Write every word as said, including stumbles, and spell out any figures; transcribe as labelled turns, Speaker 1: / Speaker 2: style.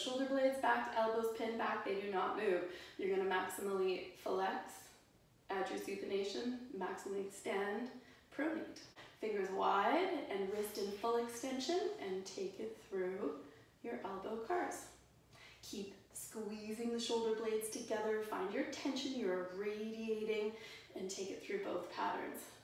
Speaker 1: shoulder blades back, elbows pinned back, they do not move. You're gonna maximally flex, add your supination, maximally extend, pronate. Fingers wide and wrist in full extension and take it through your elbow cars. Keep squeezing the shoulder blades together, find your tension, you're radiating, and take it through both patterns.